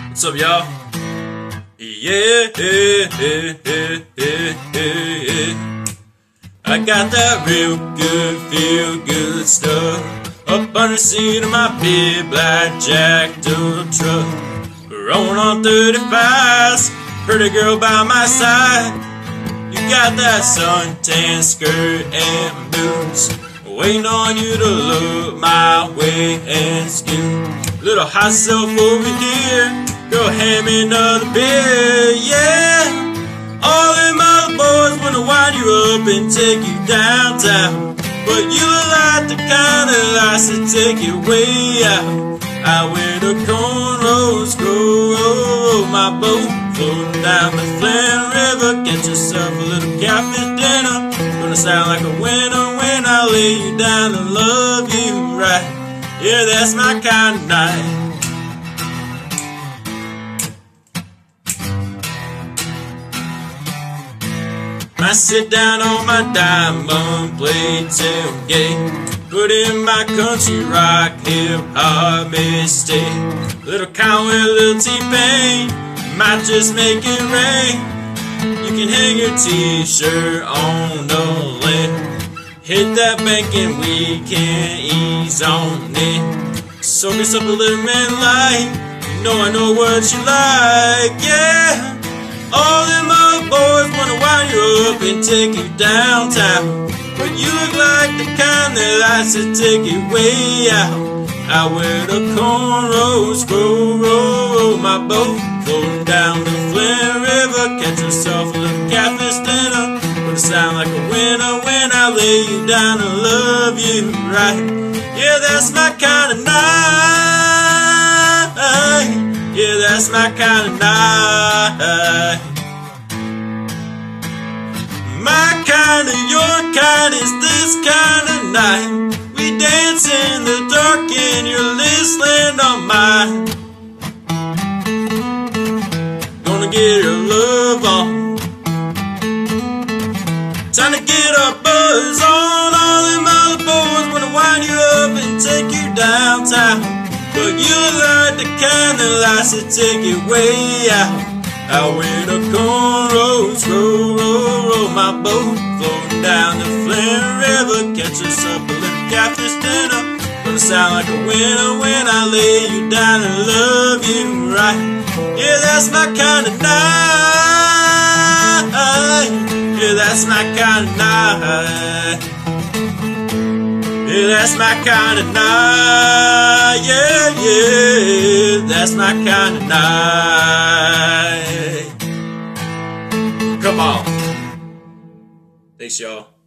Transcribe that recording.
What's up, y'all? Yeah, I got that real good, feel good stuff up under the seat of my big black Jack Dove truck. Rolling on 35s, pretty girl by my side. You got that suntan skirt and boots, waiting on you to look my way and scoot. Little hot self over here, girl, hand me another beer, yeah. All them other boys wanna wind you up and take you downtown, but you look like the kind that likes to take you way out. I wear the cornrows, row my boat, floating down the Flint River. Get yourself a little catfish dinner. Gonna sound like a winner when I lay you down and love you right. Yeah, that's my kind of night. I sit down on my diamond plate tailgate, put in my country rock, hip hop mistake. Little Conway, little T-Pain, might just make it rain. You can hang your t-shirt on the lid. Hit that bank and we can ease on it. Soak us up a little red light. You know I know what you like, yeah. All them other boys wanna wind you up and take you downtown, but you look like the kind that likes to take it way out. I wear the cornrows, row my boat, floating down the Flint River. Catch yourself a little catfish dinner. Gonna sound like a winner when I lay you down and love you right. Yeah, that's my kind of night. Yeah, that's my kind of night. My kind of, your kind is this kind of night. We dance in the dark in your list land on mine. Gonna get your love on. Time to get our buzz on. All them other boys wanna wind you up and take you downtown, but you look like the kind that likes to take it way out. I wear the cornrows, row my boat, floating down the Flint River. Catch us up a little catfish dinner. Gonna sound like a winner when I lay you down and love you right. Yeah, that's my kind of night. Yeah, that's my kind of night. Yeah, that's my kind of night. Yeah, yeah, that's my kind of night. Come on. Thanks, y'all.